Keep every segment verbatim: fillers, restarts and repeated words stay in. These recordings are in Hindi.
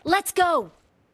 Let's go!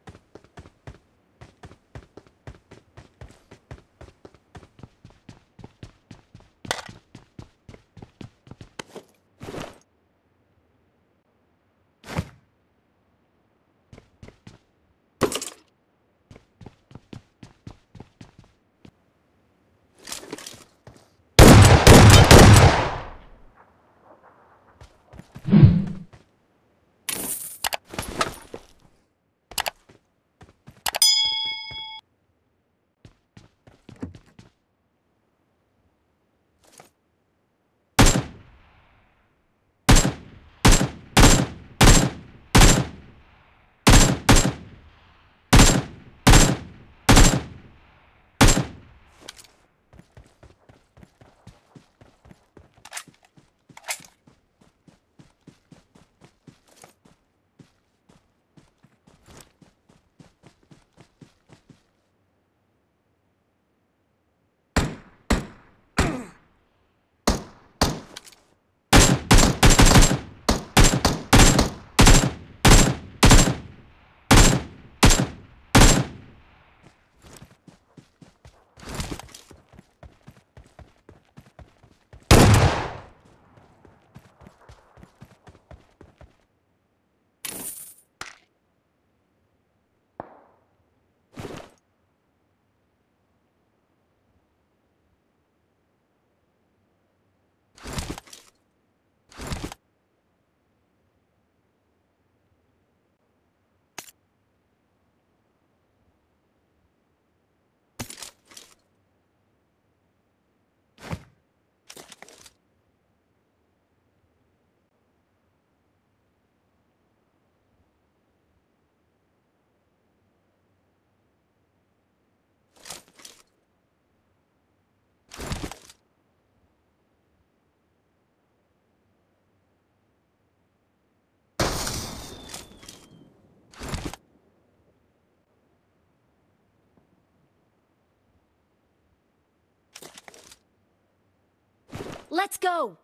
Let's go!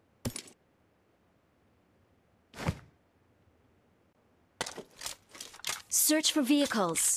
Search for vehicles.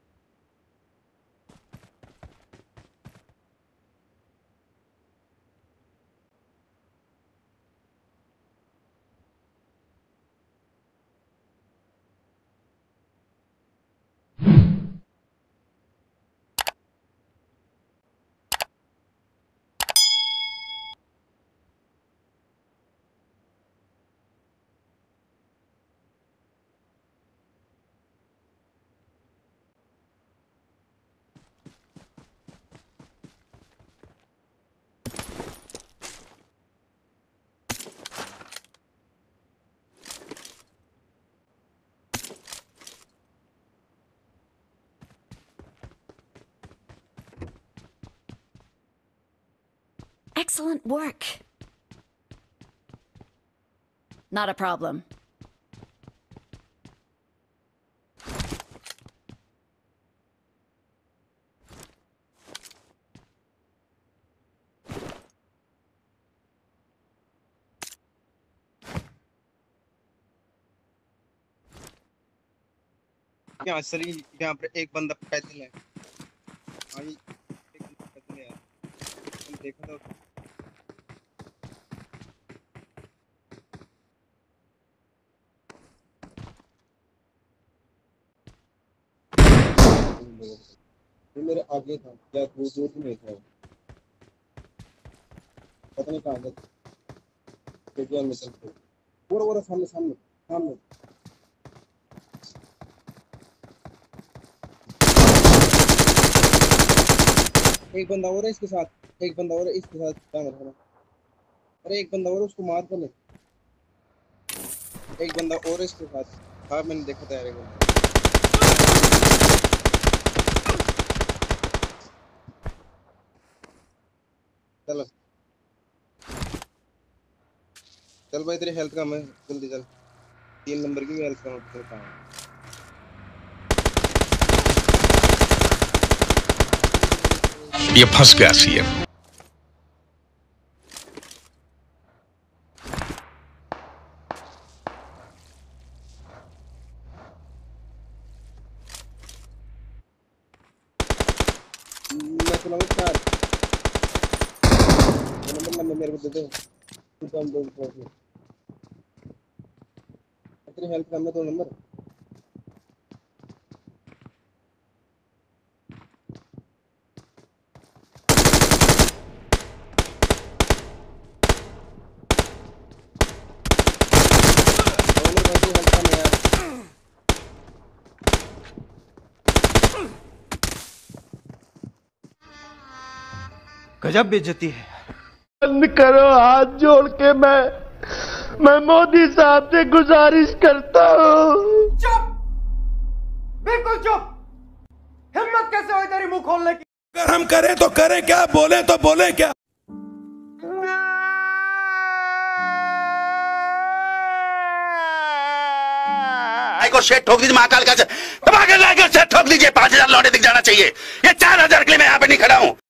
Excellent work. Not a problem. यहाँ सरी यहाँ पर एक बंदा पैदल है। हाँ ये एक बंदा पैदल है यार। तुम देखो तो ये मेरे आगे था क्या दूर दूर में था पता नहीं कहाँ था केटीएम में चल के पूरा पूरा सामने सामने सामने एक बंदा और है इसके साथ एक बंदा और है इसके साथ क्या कर रहा है अरे एक बंदा और है उसको मार कर ले एक बंदा और है इसके साथ हाँ मैंने देखा था यार एक बंदा चलो चल भाई तेरी हेल्थ कम है जल्दी चल तीन नंबर की भी हेल्थ कम है कहाँ ये फंस गया सीएम चलाऊंगा चार नंबर नंबर मेरे को दे दो तू कम दो तेरी हेल्प करना दो नंबर गजब बेइज्जती है। बंद करो हाथ जोड़ के मैं मैं मोदी साहब से गुजारिश करता हूँ। चुप, बिल्कुल चुप। हिम्मत कैसे हुई तेरी मुंह खोलने की? अगर हम करें तो करें क्या, बोले तो बोले क्या। को शेट ठोक दीजिए, महाकाल का दबा के लाकर शेट ठोक दीजिए। पांच हजार लौटे दिख जाना चाहिए। ये चार हजार के लिए मैं यहाँ पे नहीं खड़ा हूँ।